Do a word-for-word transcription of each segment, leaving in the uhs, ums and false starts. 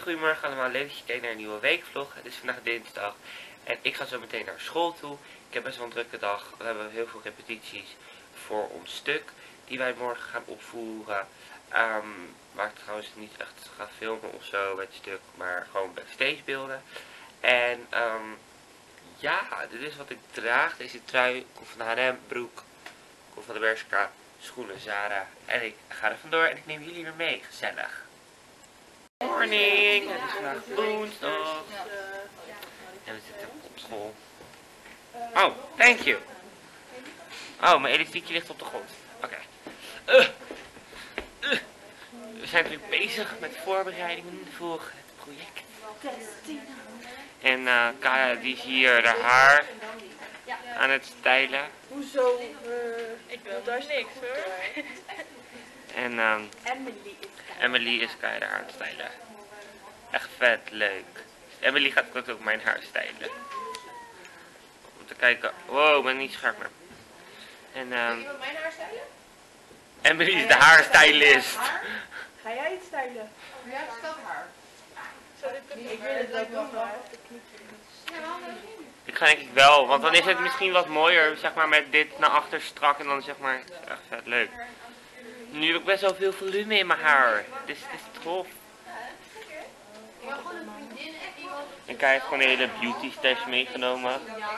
goedemorgen allemaal, leuk dat je kijkt naar een nieuwe weekvlog. Het is vandaag dinsdag en ik ga zo meteen naar school toe. Ik heb best wel een drukke dag. We hebben heel veel repetities voor ons stuk die wij morgen gaan opvoeren. Um, waar ik trouwens niet echt ga filmen of zo met het stuk, maar gewoon backstage beelden. En um, ja, dit is wat ik draag. Deze trui komt van H en M, broek komt van de Bershka, schoenen Zara. En ik ga er vandoor en ik neem jullie weer mee, gezellig. Morning, het is vandaag woensdag en we zitten op school. Oh, thank you. Oh, mijn elastiekje ligt op de grond. Oké. Okay. Uh, uh. We zijn druk bezig met voorbereidingen voor het project. En uh, Kaya die is hier haar haar aan het stylen. Hoezo? Uh, ik wil daar niks hoor. En um, Emily is Emily is Kaya haar aan het stylen. Echt vet leuk. Emily gaat ook mijn haar stylen. Om te kijken. Wow, ik ben niet scherp meer. En um, iemand mijn haar stylen? Emily is de haarstylist. Ga jij het stylen? Ja, het is dat haar. Ik wil het ook wel graag. Ik ga denk ik wel, want dan is het misschien wat mooier, zeg maar, met dit naar achter strak en dan zeg maar, het is echt vet leuk. Nu heb ik best wel veel volume in mijn haar. Dus het is tof. En Kai heeft gewoon een hele beauty stash meegenomen.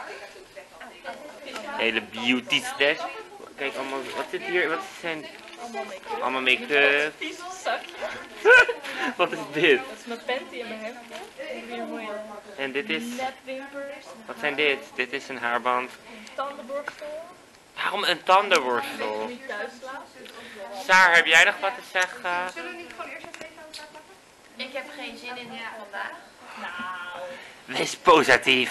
Een hele beauty stash. Kijk allemaal, wat zit hier? Wat zijn... Allemaal make-up. Vies zakje. Wat is dit? Dat is mijn panty in mijn hemdje. Weer mooie En dit is... netwimpers. Wat zijn dit? Dit is een haarband. Tandenborstel. Waarom een tandenborstel? Niet thuis slaat. Saar, heb jij nog wat te zeggen? Zullen we niet gewoon eerst even aan elkaar plakken? Ik heb geen zin in vandaag. Nou. Wees positief.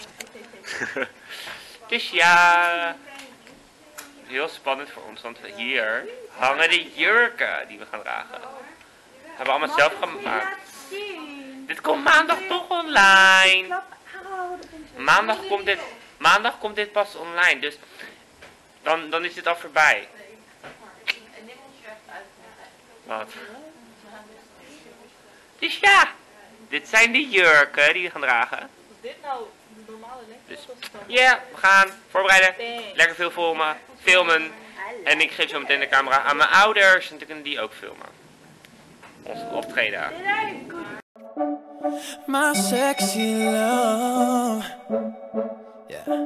Dus ja... Heel spannend voor ons, want hier hangen de jurken die we gaan dragen. Hebben we allemaal zelf gemaakt. Dit komt maandag toch online. Maandag komt dit, maandag komt dit pas online, dus dan, dan is dit al voorbij. Wat? Dus ja, dit zijn de jurken die we gaan dragen. Is dit nou de normale lengte? Dus Of is het dan- ja, yeah, we gaan voorbereiden. Lekker veel filmen, filmen. En ik geef zo meteen de camera aan mijn ouders en dan kunnen die ook filmen. Ons optreden. My sexy love, yeah.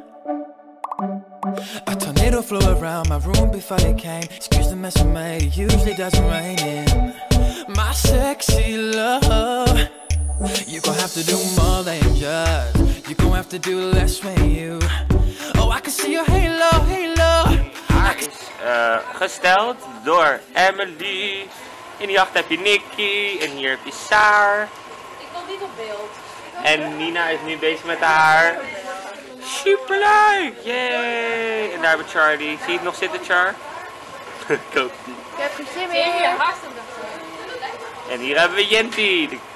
A tornado flew around my room before you came. Excuse the mess I made, it usually doesn't rain in. My sexy love, you gon' have to do more than just. You gon' have to do less when you. Oh, I can see your halo, halo. Haar is uh, gesteld door Emily. In die achter heb je Nicky en hier heb je Saar. Ik wil niet op beeld. En Nina is nu bezig met haar. Superleuk! Yay! En daar hebben we Charlie. Zie je het nog zitten, Char? Ik ook niet. Ik heb geen zin meer. Ja, hartstikke. En hier hebben we Jenty. De...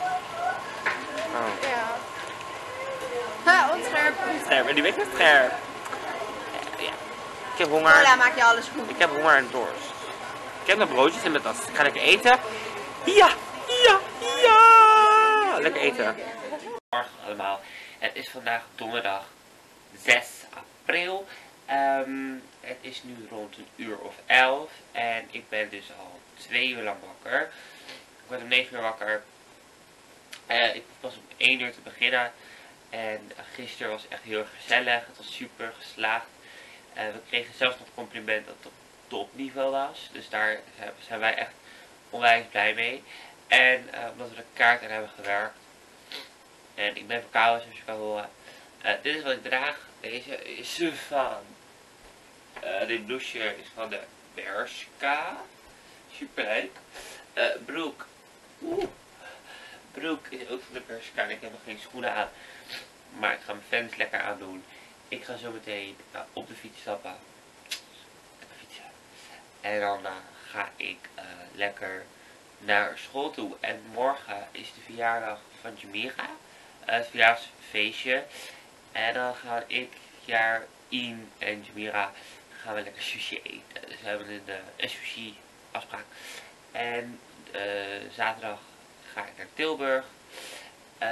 Oh. Ja. Ha, onscherp. Scherp. En die week is scherp. Ja. Ik heb honger. Voilà, maak je alles goed. Ik heb honger en dorst. Ik heb nog broodjes in mijn tas. Ik ga lekker eten. Ja! Ja! Ja! Lekker eten. Morgen allemaal. Het is vandaag donderdag zes april. Um, het is nu rond een uur of elf. En ik ben dus al twee uur lang wakker. Ik werd om negen uur wakker. Uh, ik was om één uur te beginnen. En uh, gisteren was echt heel erg gezellig. Het was super geslaagd. Uh, we kregen zelfs nog het compliment dat het op topniveau was. Dus daar zijn wij echt onwijs blij mee. En uh, omdat we de kaart aan hebben gewerkt. En ik ben verkouden, zoals je kan horen. Uh, dit is wat ik draag. Deze is van... Uh, dit blouseje is van de Bershka. Super leuk. Uh, broek. Oeh. Broek is ook van de Bershka. En ik heb nog geen schoenen aan. Maar ik ga mijn fans lekker aandoen. Ik ga zo meteen uh, op de fiets stappen. Fietsen. En dan uh, ga ik uh, lekker naar school toe. En morgen is de verjaardag van Jamira. Uh, het verjaarsfeestje. En dan ga ik, jaar In en Jamira gaan we lekker sushi eten. Dus we hebben een, uh, een sushi afspraak. En uh, zaterdag ga ik naar Tilburg. Uh,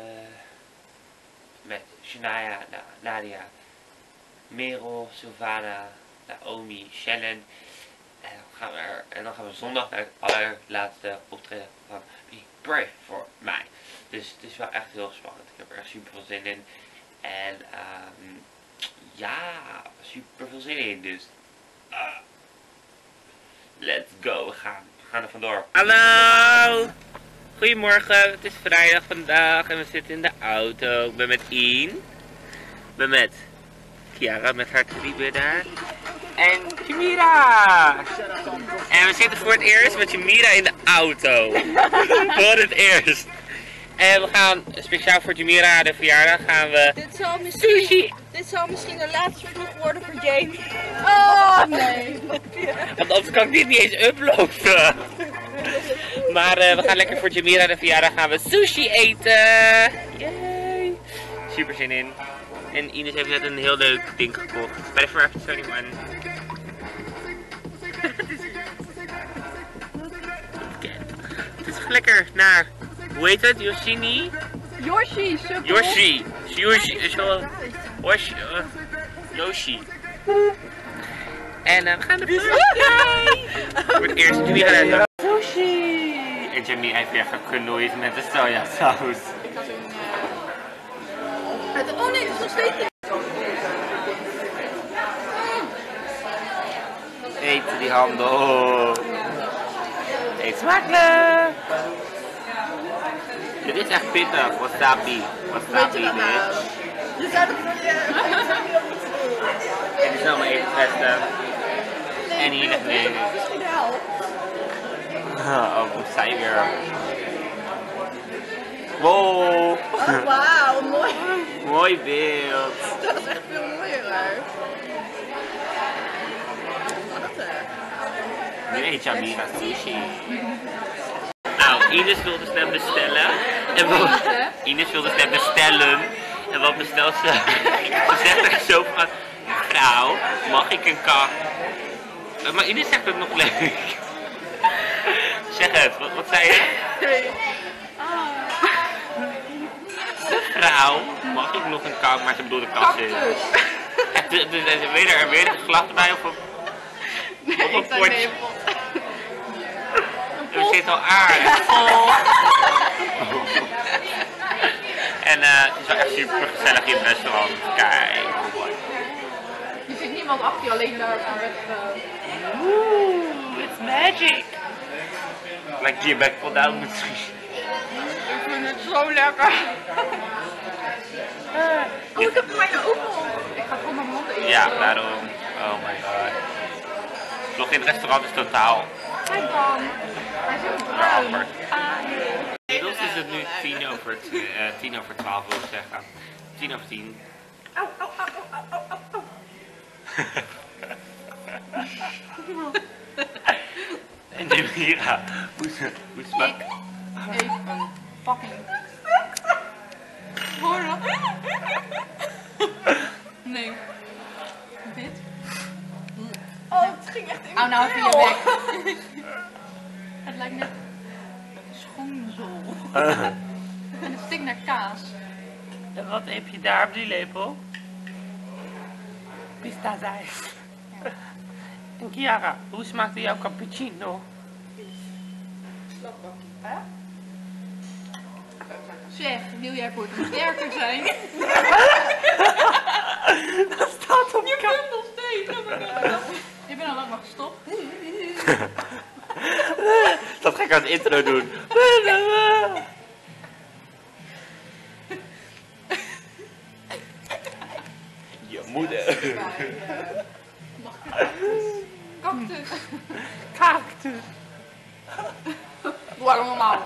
met Shania, nou, Nadia, Merel, Sylvana, Naomi, Shannon. En dan, gaan we er, en dan gaan we zondag naar het allerlaatste optreden van Be Brave for mij. Dus het is wel echt heel spannend. Ik heb er echt super veel zin in. En um, ja, super veel zin in. Dus uh, let's go. We gaan, we gaan er vandoor. Hallo! Goedemorgen, het is vrijdag vandaag en we zitten in de auto. Ik ben met Ian. Ik ben met Kiara met haar tribe daar. En Jamira! En we zitten voor het eerst met Jamira in de auto. Voor het eerst. En we gaan speciaal voor Jamira de verjaardag gaan we Dit zal misschien, sushi. dit zal misschien de laatste vlog worden voor Jane. Oh nee. Want anders kan ik dit niet eens uploaden. Maar uh, we gaan lekker voor Jamira de verjaardag gaan we sushi eten. Yay. Super zin in. En Ines heeft net een heel leuk ding gekocht. Bij de Forever eenenentwintig. Het is lekker naar, hoe heet het? Yoshini? Yoshi, super. Yoshi. Yoshi. Yoshi. Yoshi. En uh, we gaan er voor het eerst Jamira naar sushi. En Jamie heeft weer geknoeid met de sojasaus. Ik had een... Uh... Oh nee, het is nog steeds niet. Eet die handen op. Eet smakelijk. Dit is echt pittig. Wasabi. Wasabi, bitch. Je zou het nog niet... En die snel maar even testen. En hier nog mee. Misschien wel. Oh, hoe zij weer. Wow. Oh, wauw, mooi. Mooi beeld. Dat is echt veel mooier. Nu eet Jamira sushi. Nou, Ines wilde snel bestellen. En wat, Ines wilde snel bestellen. En wat bestelt ze? Ze zegt echt zo van, vrouw, mag ik een kak? Maar Ines zegt het nog leuk. Zeg het, wat, wat zei je? Vrouw, mag ik nog een kak? Maar ze bedoelde katje. Weet er weer een geslacht erbij of op, op een potje? Er zit al aardig vol. En uh, het is wel echt super gezellig in het restaurant. Kijk. Je ziet niemand achter je alleen daar aan weg. Oeh, it's magic. Like je bek vol down misschien. Ik vind het zo lekker. Oh, ik heb hem bijna ook nog. Ik ga gewoon mijn mond eten. Ja, daarom. Oh my god. Vlog in het restaurant is totaal. Kijk dan. Hij is ook bruin. Inmiddels is het nu tien over, uh, tien over twaalf, wil ik zeggen. Tien over tien. Au, au, au, au, au, au, au. En Jamira, hoe is het? Hoe is het? Ik eet een fucking... Hoor dat? Nee. Dit? Oh, het ging echt in. Oh, nou even je bek. Het lijkt net schoenzool. En het stinkt naar kaas. En wat heb je daar op die lepel? Pista's-ijs. En Kiara, hoe smaakte jouw cappuccino? Hè? Zeg, wil jij voor het sterker zijn? Dat staat op Je bent nog steeds. Je bent al lang maar gestopt. Dat ga ik als intro doen. Je moeder. Cactus. Cactus. Doe maar normaal.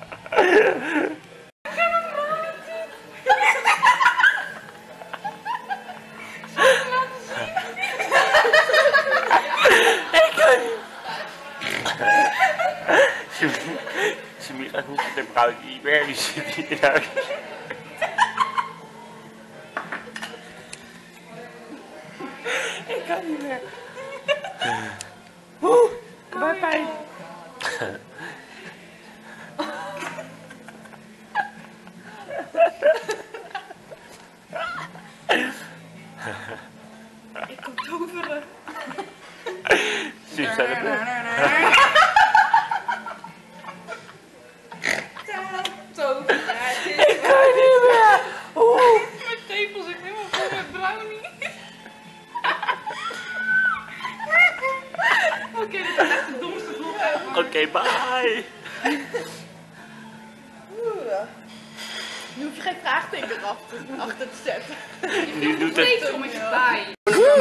Jamira hoeft het überhaupt niet meer, die zit hier. Ik kan niet meer. Oeh, mijn pijn. Oké, okay, bye. Nu hoef je geen vraagteken erachter achter te zetten. Nu doet het. Nee, kom ik erbij.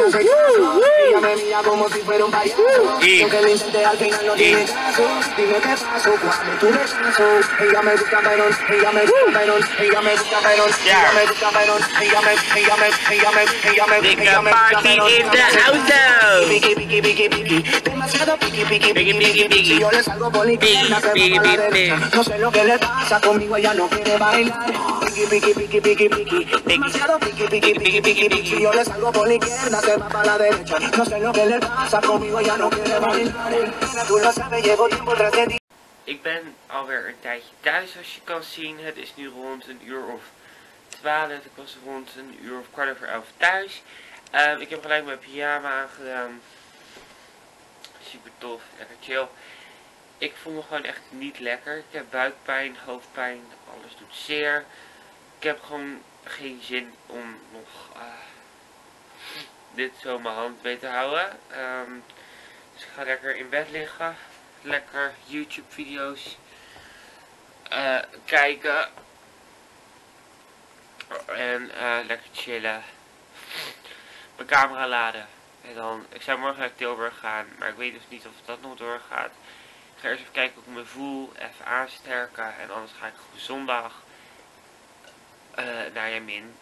Dikke party in de auto. Biggie, biggie, biggie. Biggie, biggie, biggie. Biggie, biggie, biggie. No sé lo que le pasa conmigo, ella no quiere bailar. Biggie, biggie, biggie, biggie, biggie. Demasiado biggie, biggie, biggie, biggie, biggie. Si yo le salgo por la izquierda, se va para la derecha. No sé lo que le pasa conmigo, ella no quiere bailar. Tú lo sabes, llevo tiempo tras de ti. Ik ben alweer een tijdje thuis, zoals je kan zien. Het is nu rond een uur of twaalf. Ik was rond een uur of kwart over elf thuis. Um, ik heb gelijk mijn pyjama aangedaan. Super tof, lekker chill. Ik voel me gewoon echt niet lekker. Ik heb buikpijn, hoofdpijn, alles doet zeer. Ik heb gewoon geen zin om nog uh, dit zo in mijn hand mee te houden. Um, dus ik ga lekker in bed liggen. Lekker YouTube video's uh, kijken. En uh, lekker chillen. Mijn camera laden. En dan, ik zou morgen naar Tilburg gaan, maar ik weet dus niet of dat nog doorgaat. Ik ga eerst even kijken hoe ik me voel, even aansterken en anders ga ik zondag uh, naar Jamin.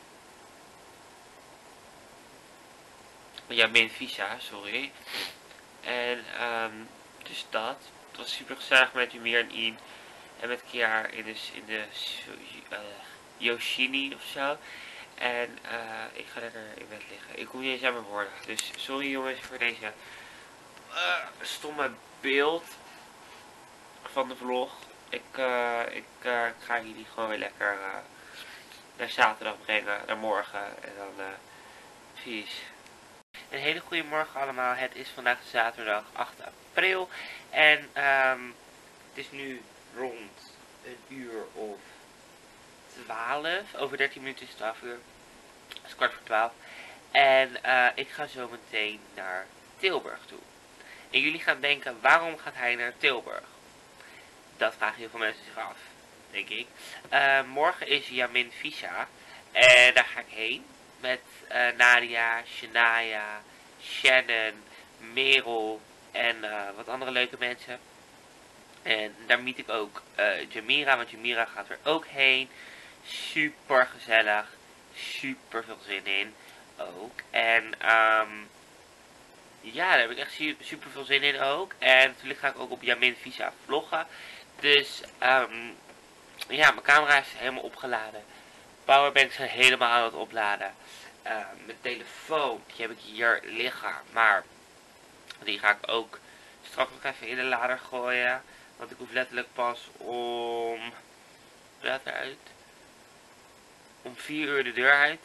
Jamin Visa, sorry. En um, dus dat. Het was super gezellig met Jumir en Ian en met Kiara in de, in de uh, Yoshini ofzo. En uh, ik ga lekker in bed liggen. Ik kom niet eens aan mijn woorden. Dus sorry jongens voor deze uh, stomme beeld van de vlog. Ik, uh, ik, uh, ik ga jullie gewoon weer lekker uh, naar zaterdag brengen. Naar morgen. En dan uh, vies. Een hele goede morgen allemaal. Het is vandaag zaterdag acht april. En um, het is nu rond een uur of twaalf. Over dertien minuten is het twaalf uur. Het is kwart voor twaalf. En uh, ik ga zo meteen naar Tilburg toe. En jullie gaan denken, waarom gaat hij naar Tilburg? Dat vragen heel veel mensen zich af, denk ik. Uh, morgen is Jamin Visa. En daar ga ik heen. Met uh, Nadia, Shania, Shannon, Merel en uh, wat andere leuke mensen. En daar meet ik ook uh, Jamira, want Jamira gaat er ook heen. Super gezellig. Super veel zin in. Ook. En um, ja, daar heb ik echt super veel zin in ook. En natuurlijk ga ik ook op Jamin Visa vloggen. Dus um, ja, mijn camera is helemaal opgeladen. Powerbanks zijn helemaal aan het opladen. Uh, mijn telefoon, die heb ik hier liggen. Maar die ga ik ook straks nog even in de lader gooien. Want ik hoef letterlijk pas om... Laat eruit. Om vier uur de deur uit.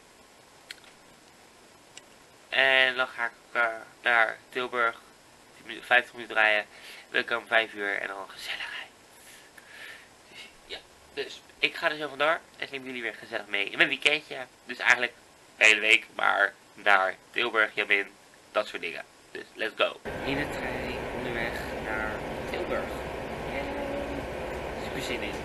En dan ga ik uh, naar Tilburg. vijftig minuten rijden. Dan kan om vijf uur en dan gezelligheid. Dus ja, dus ik ga er zo vandoor. En neem jullie weer gezellig mee in mijn weekendje. Dus eigenlijk de hele week. Maar naar Tilburg, Jamin. Dat soort dingen. Dus let's go. In de trein onderweg naar Tilburg. Yeah. Super zin in.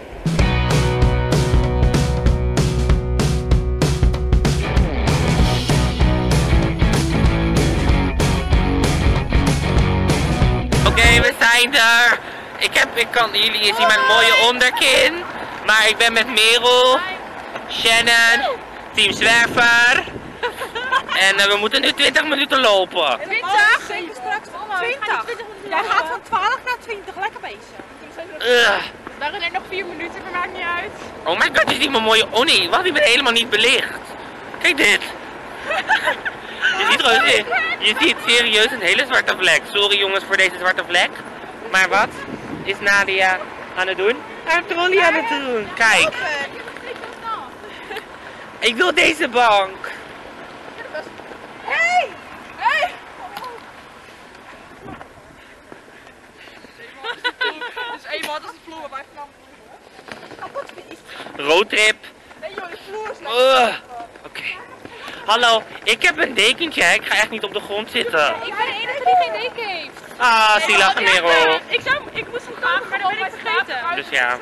Oké, okay, we zijn er. Ik heb, ik kan, jullie zien mijn mooie onderkin. Maar ik ben met Merel, Shannon, Team Zwerver. En uh, we moeten nu twintig minuten lopen. twintig? Zeker straks twintig. Jij gaat van twaalf naar twintig, lekker bezig. Uh. Waren er nog vier minuten, maar maakt niet uit. Oh my god, je ziet mijn mooie onie. Wacht, die ben helemaal niet belicht. Kijk dit. Je ziet, gewoon, je ziet serieus een hele zwarte vlek. Sorry jongens voor deze zwarte vlek. Maar wat is Nadia aan het doen? Haar trolley aan het doen. Kijk. Ik wil deze bank. Hey! Hey! Dus eenmaal, dat is de vloer bij Flam. Roadtrip. Nee joh, de vloer is uh, Oké. Okay. Hallo, ik heb een dekentje. Ik ga echt niet op de grond zitten. Ik ben de enige die geen deken heeft. Ah, zielig, Merel. Ik zou, ik moest hem kopen, maar dat ben ik vergeten. Dus ja.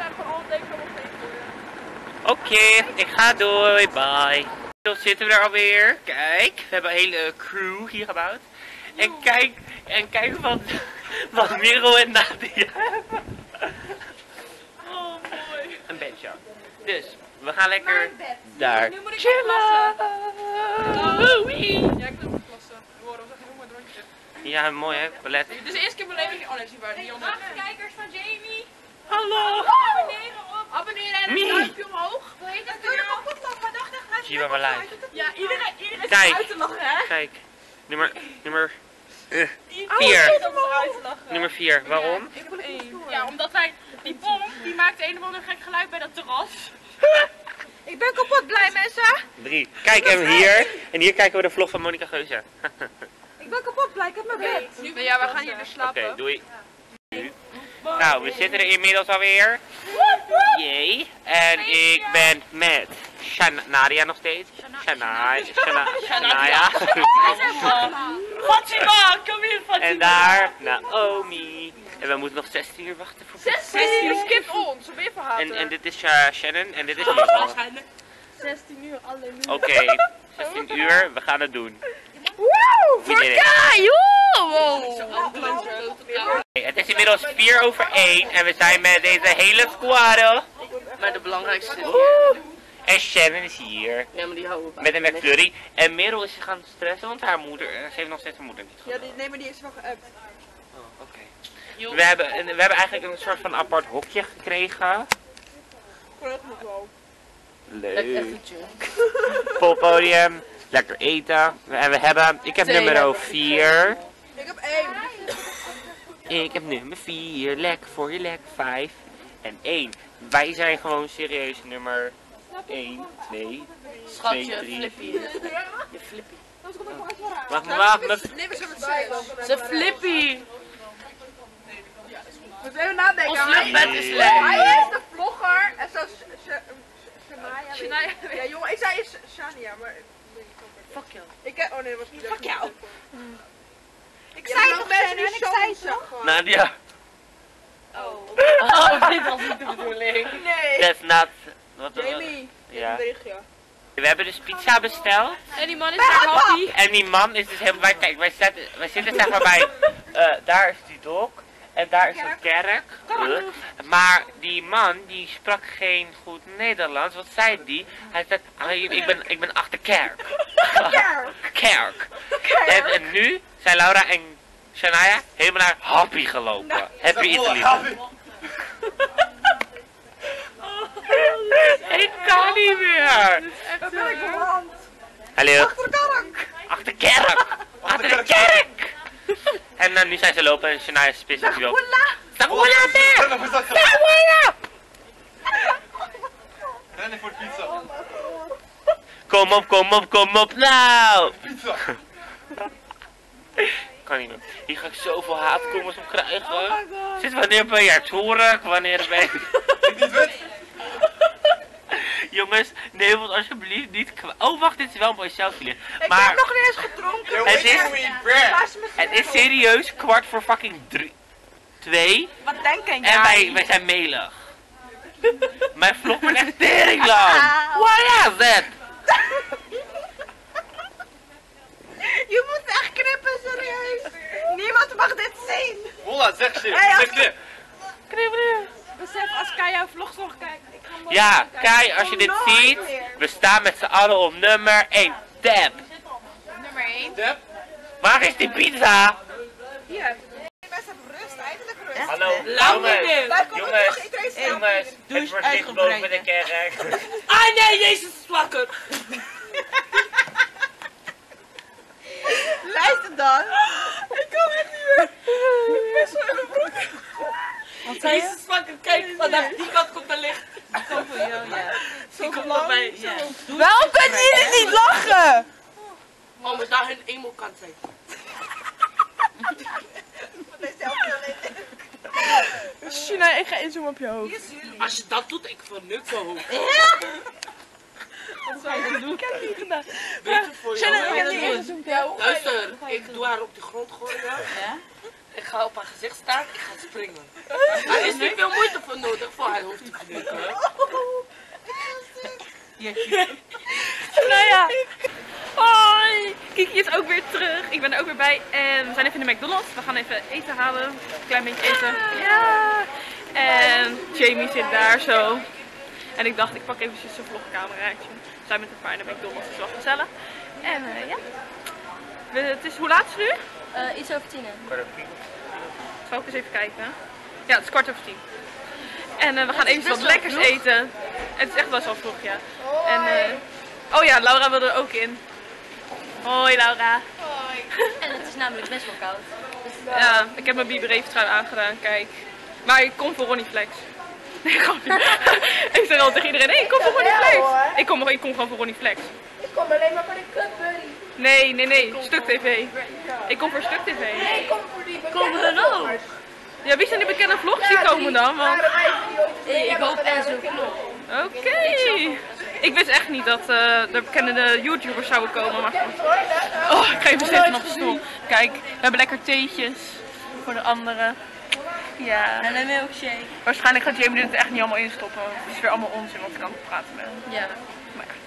Oké, okay, ik ga door. Bye. Zo zitten we er alweer. Kijk, we hebben een hele crew hier gebouwd. En kijk, en kijk wat, wat Merel en Nadia hebben. Oh, mooi. Een bedje. Dus, we gaan lekker daar Nu moet ik chillen. Oh, ja, ik doe plassen. Hoor, we zeggen maar rondje. Ja, mooi hè, ballet. Dit is de eerste keer mijn leven dat ik... Oh nee, zie waar, die onder. Kijkers van Jamie. Hallo. Abonneren op. Abonneren en Mie. een duimpje omhoog. Wil je dat doen? Zie je maar live. Ja, iedereen, iedereen Kijk. zit uit te lachen, hè? Kijk, nummer, nummer uh, Iedereen vier. zit om eruit te lachen. Nummer vier, waarom? Ik heb één. Ja, omdat wij, die bom, die maakte een of ander gek geluid bij dat terras. Ik ben kapot blij, mensen. Drie. Kijk, en hier, en hier kijken we de vlog van Monica Geuze. Ik ben kapot blij, ik heb mijn bed. Nu, ja, we gaan hier weer slapen. Oké, doei. Nou, we zitten er inmiddels alweer. Jee. En ik ben met Shan Nadia nog steeds. Shania. Shana, Shania. Fatima, kom hier Fatima. En daar Naomi. En we moeten nog zestien uur wachten voor zestien uur, skip ons, ben je verhaald. En, en dit is uh, Shannon en dit is Merel. zestien uur alleen. Oké, zestien uur, we gaan het doen. Woe, voor Kai, Okay, het is inmiddels vier over één en we zijn met deze hele squad. Maar de belangrijkste is Woe! En Shannon is hier. Ja, maar die houden we Met een McFlurry. En Merel is gaan stressen, want haar moeder, ze heeft nog steeds haar moeder niet Ja, gehad. die, nee, maar die is wel geappt. Oh, oké. We hebben, we hebben eigenlijk een soort van apart hokje gekregen. Gelukkig nog wel. Leuk. Poppodium. Lekker eten. En we hebben, ik heb nummer vier. Ik heb één. Ik heb nummer vier. Lekker voor je, lekker vijf. En één. Wij zijn gewoon serieus nummer één, twee, Schatje, drie. Flippy. Je Flippy. Wacht, wacht, wacht. Nee, we zijn met zes. Ze Flippy. We even nadenken. Ons luchtbed is leuk. Hij is de vlogger en zo Shania. Shania. Ja jongen, ik zei Shania, maar... Fuck jou. Ik heb... Oh nee, dat was niet. Fuck jou. Ik zei nog mensen die zo zag. Nadia. Oh. Oh, dit was niet de bedoeling. Nee. That's not. Wat Jamie. Ja. Berichtje. We hebben dus pizza besteld. En die man is daar happy. En die man is dus helemaal... Wij, kijk, wij, zitten, wij zitten zeg maar bij... Uh, daar is die dok. En daar is een kerk. Uh, maar die man, die sprak geen goed Nederlands. Wat zei die? Hij zei, ah, ik ben, ik ben achter kerk. Kerk. En, en nu zijn Laura en Shania helemaal naar Happy gelopen. Happy Italy. Ik kan niet meer. Waar ben ik beland? Hallo. Achter kerk. Achter kerk. Achter de kerk. En uh, nu zijn ze lopen en Shania is pissig. Sagoela meer! Sagoela! Rennen voor de pizza. Kom op, kom op, kom op nou! Pizza. Kan niet meer. Hier ga ik zoveel haatcomments op krijgen. Sinds wanneer ben jij Torek? Wanneer ben je... Ik niet weet. Jongens, neem ons alsjeblieft niet kwaad. Oh wacht, dit is wel een mooi selfie. Ik Maar heb nog niet eens gedronken. het is, Laat ze me het is serieus kwart voor fucking drie. Twee. Wat denken En wij, wij zijn melig. Mijn vlog wordt echt tering lang. What is that? Je moet echt knippen, serieus. Niemand mag dit zien. Hola, zeg shit. Hey, als- Zeg dit. Besef, als Kai jouw vlogs nog kijkt. Ik ga hem Ja, Kai, als je dit ziet, we staan met z'n allen op nummer één. Tab. nummer één. Dep. Waar is die pizza? Hier. Best even rust, eindelijk rust. Hallo, meer. Daar komt jongens, nog iedereen snel. jongens, Doe het eens wordt licht boven de kerk. Ah nee, Jezus is wakker. Luister dan. Ik kan echt niet meer. Ik ben zo in de broek. Wat zei je? Jezus is wakker, kijk, vanaf die kant komt er licht. Kom voor jou, ja. Die komt erbij, ja. Waarom kunnen jullie niet lachen? Oh, maar daar hun emo kant zijn. China, ik ga inzoomen op je hoofd. Als je dat doet, ik verneuk zo hoog. Wat zou je doen? Ik heb het niet gedaan. Weet je voor China, ik jou? heb niet ingezoomd op jou. Luister, ik doe haar op de grond gooien. Ja? Ik ga op haar gezicht staan, ik ga springen. Er is niet veel moeite voor nodig voor haar hoofd te knikken. Nou ja. Hoi! Kiki is ook weer terug. Ik ben er ook weer bij. En we zijn even in de McDonald's. We gaan even eten halen. Een klein beetje eten. Ja! En Jamie zit daar zo. En ik dacht, ik pak eventjes een vlogcameraatje. We zijn met een paar in de McDonald's, dus wel gezellig. En uh, ja. We, het is, hoe laat is het nu? Uh, iets over tien. Zal ik eens even kijken? Ja, het is kwart over tien. En uh, we gaan even wat lekkers vroeg. eten. Het is echt best wel vroeg, ja. En, uh, oh ja, Laura wilde er ook in. Hoi Laura. Hoi. En het is namelijk best wel koud. Dus, uh... Ja, ik heb mijn Bieber-trui aangedaan, kijk. Maar ik kom voor Ronnie Flex. Nee, grapje. Ik zeg al tegen iedereen, nee, ik kom voor Ronnie Flex. Ik kom, ik kom gewoon voor Ronnie Flex. Ik kom alleen maar voor de Club Buddy. Nee, nee, nee, Stuk T V. Ik kom voor Stuk T V. Nee, ik kom voor die bekende vloggers. Ja, wie zijn die bekende vlogs die komen dan? Want... Ik hoop Enzo Knop. Oké. Okay. Ik wist echt niet dat uh, de bekende YouTubers zouden komen, maar goed. Oh, ik ga even zitten op de stoel. Kijk, we hebben lekker theetjes voor de anderen. Ja. En een milkshake. Waarschijnlijk gaat Jamie dit echt niet allemaal instoppen. Het is weer allemaal onzin wat ik aan het praten ben. Ja. Maar ja.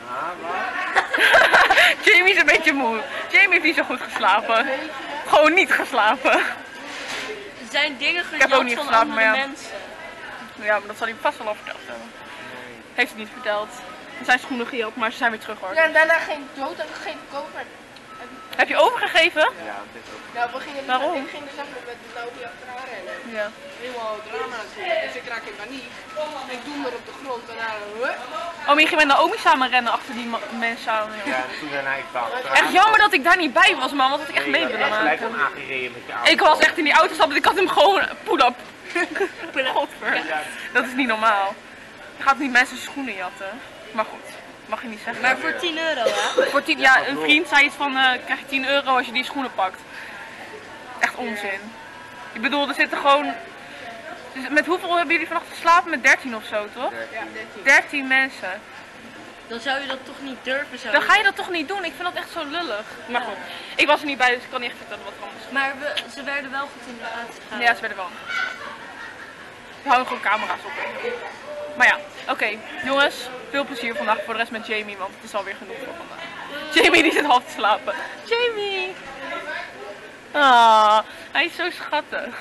Jamie is een beetje moe. Jamie heeft niet zo goed geslapen. Gewoon niet geslapen. Er zijn dingen ik heb ook niet van geslapen, andere maar ja. mensen. Ja, maar dat zal hij vast wel al verteld hebben. Heeft hij niet verteld. Er zijn schoenen gejat, maar ze zijn weer terug hoor. Ja, en daarna geen dood en geen koper. Heb je overgegeven? Ja, dit ook. Nou, we gingen, Waarom? ik ging dus echt met Naomi achteraan rennen. Ja. Helemaal drama natuurlijk. Dus ik raak in paniek. Ik doe me op de grond en dan huh? Oh, maar je ging met Naomi samen rennen achter die mensen samen. Ja, en toen daarna ik dacht. Echt jammer dat ik daar niet bij was, man, want dat ik echt mee willen gelijk maken. hem aangereden met je auto. Ik was echt in die auto stappen, ik had hem gewoon pull-up. Godver. Dat is niet normaal. Je gaat niet mensen schoenen jatten. Maar goed, mag je niet zeggen. Maar voor tien euro, hè? Voor tien, ja, een vriend zei iets van, uh, krijg je tien euro als je die schoenen pakt. Echt onzin. Ik bedoel, er zitten gewoon... Dus met hoeveel hebben jullie vannacht geslapen? Met dertien of zo, toch? Ja, dertien. dertien mensen. Dan zou je dat toch niet durven zo. Dan ga je dat toch niet doen? Ik vind dat echt zo lullig. Maar goed, ik was er niet bij, dus ik kan niet echt vertellen wat er anders is. Maar we, ze werden wel goed in de gaten gehouden. Ja, ze werden wel. We houden gewoon camera's op. Maar ja, oké. Okay. Jongens, veel plezier vandaag voor de rest met Jamie, want het is alweer genoeg voor vandaag. Jamie die zit half te slapen. Jamie! Ah, hij is zo schattig.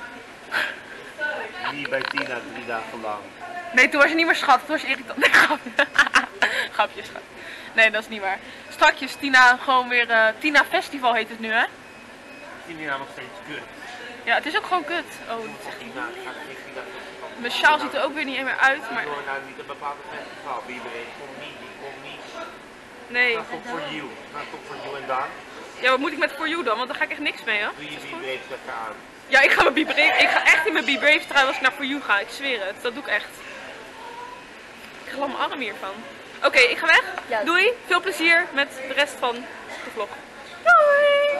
Niet bij Tina drie dagen lang. Nee, toen was je niet meer schattig, toen was je irritant. Nee, grapje. Grapje, schat. Nee, dat is niet waar. Strakjes, Tina gewoon weer... Uh, Tina Festival heet het nu, hè? Tina nog steeds kut. Ja, het is ook gewoon kut. Oh, dat is echt Tina gaat geen Tina. Mijn sjaal ziet er ook weer niet meer uit, maar... Door naar niet een bepaalde festival. Wie weet, komt niet, die komt niet. Nee. Dat komt voor you. Dat komt voor you en dan. Ja, wat moet ik met For You dan? Want daar ga ik echt niks mee, hè? Doe je wie weet lekker aan. Ja, ik ga mijn Be Brave, ik ga echt in mijn Be Brave trui als ik naar For You ga. Ik zweer het. Dat doe ik echt. Ik glam mijn arm hiervan. Oké, okay, ik ga weg. Ja. Doei. Veel plezier met de rest van de vlog. Doei!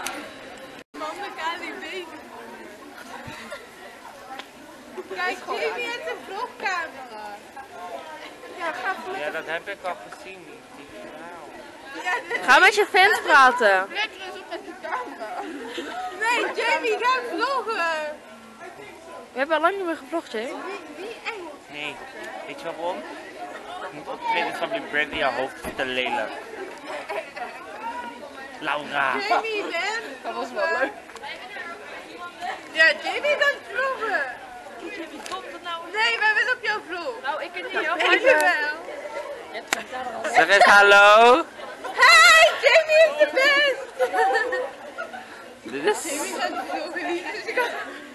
Kijk, Jamie heeft een vlogcamera. Ja, ga voor. Ja, dat heb ik al gezien. Die vrouw. Ga met je fans praten. Let eens op met de camera. Nee, Jamie, ga vloggen. We hebben al lang niet meer gevlogd, hè? Wie, wie Engels? Nee, weet je waarom? Je moet optreden van die brand in je hoofd is te lelijk. Laura. Jamie, Ben. Dat was wel leuk. Ja, Jamie kan vloggen. Jamie, komt het nou? Nee, wij willen op jouw vlog. Nou, ik het niet. Ja, Weet je wel. Zeg eens hallo. Hey, Jamie is de best. Dit is... Jamie gaat de vloggen niet, dus ik kan...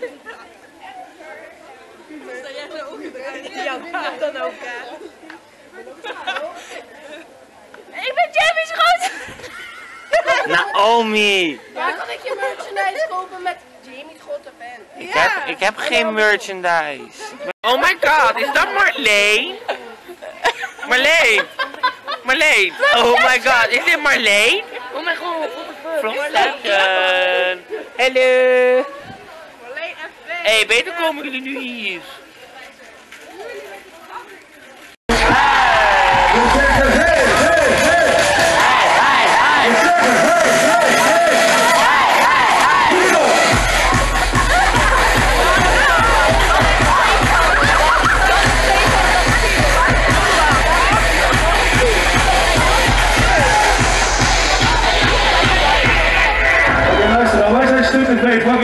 Sta jij zo omgedraaid? Ja, praat dan ook, hè. Ik ben Jamie's groot. Naomi. Waar kan ik je merchandise kopen met Jamie's grote fan? Ik heb, ik heb geen merchandise. Oh my god, is dat Marleen? Marleen. Marleen. Oh my god, is dit Marleen? Oh mijn god. Vlogstukken. Hallo. Marleen en Fan. Hé, hey, beter komen jullie nu hier.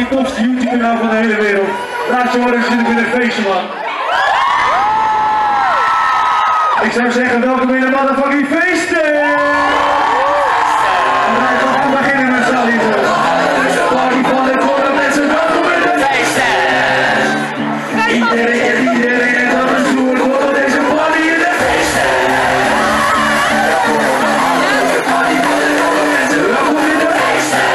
fucking tofste YouTube kanaal van de hele wereld. Laat je horen, zit ik in een feestje, man. Ik zou zeggen, welkom in de motherfucking feesten! We gaan gewoon beginnen met z'n allen. Party van de korte mensen, welkom in de feesten! Iedereen, iedereen heeft al een stoer voor deze party in de feesten! Party van de korte mensen, welkom in de feesten!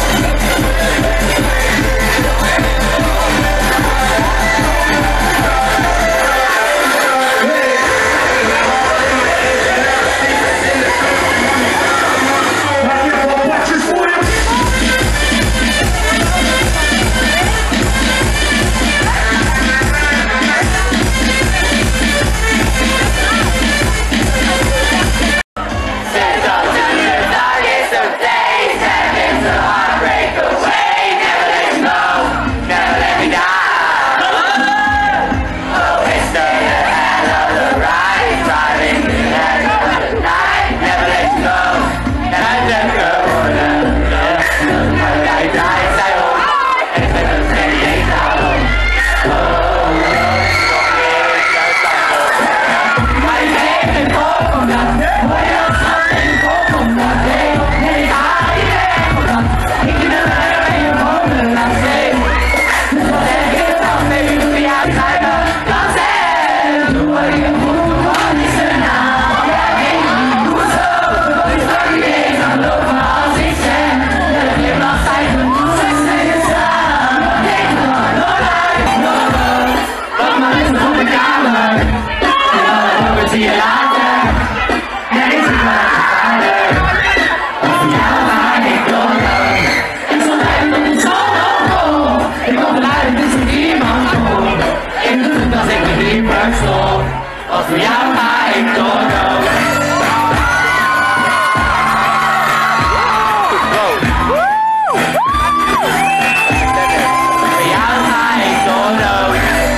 Als voor jou ga ik doorgaan. Voor jou ga ik doorgaan.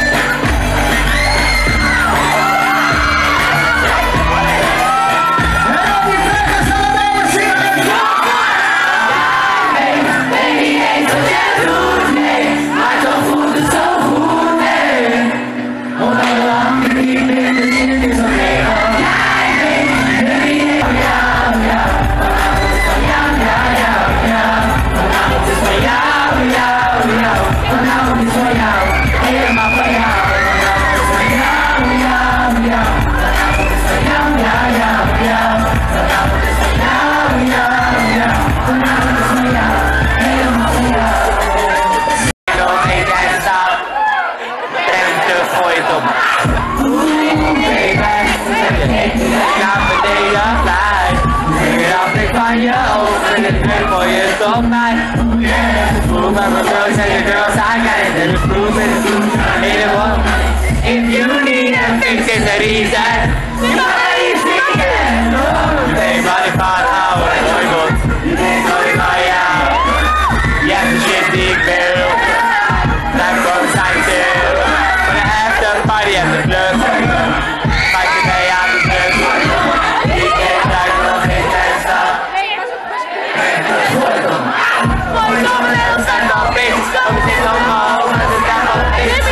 Weet niet eens wat jij doet, nee. Maar toch voelt het zo goed, nee. Omdat we lang niet meer. If you need a fix, it's a reason. Somebody sing it. Hey, body part out. Mooi goed. Mooi van jou. Je hebt de shit die ik wil. Daar komt zijn stil. Voor de afterparty en de club. Maak je mee aan de club. Ik heb daar nog geen testa. Zijn al bitch. Kom eens in allemaal. Dat is daar al bitch.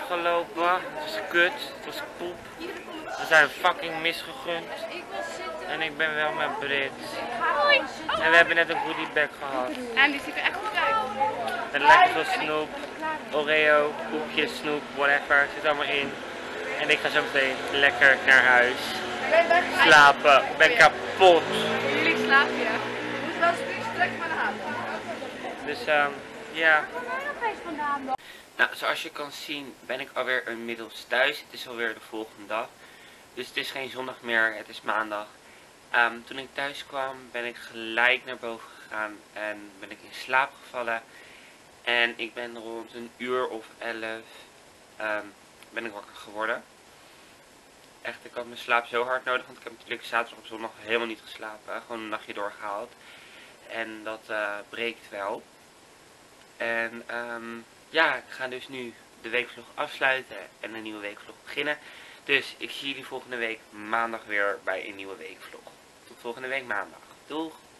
afgelopen. Het was kut, het was poep. We zijn fucking misgegund. En ik ben wel met Brit. En we hebben net een goodiebag gehad. En die ziet er echt goed uit. Met lekker veel snoep, Oreo, koekjes, snoep, whatever. Zit allemaal in. En ik ga zo meteen lekker naar huis. Slapen. Ik ben kapot. Jullie slapen, ja. Moet wel eens trek maar naar huis. Dus um, ja. Nou, zoals je kan zien ben ik alweer inmiddels thuis. Het is alweer de volgende dag. Dus het is geen zondag meer, het is maandag. Um, toen ik thuis kwam ben ik gelijk naar boven gegaan en ben ik in slaap gevallen. En ik ben rond een uur of elf um, ben ik wakker geworden. Echt, ik had mijn slaap zo hard nodig, want ik heb natuurlijk zaterdag op zondag helemaal niet geslapen. Gewoon een nachtje doorgehaald. En dat uh, breekt wel. En um, ja, ik ga dus nu de weekvlog afsluiten en een nieuwe weekvlog beginnen. Dus ik zie jullie volgende week maandag weer bij een nieuwe weekvlog. Tot volgende week maandag. Doeg!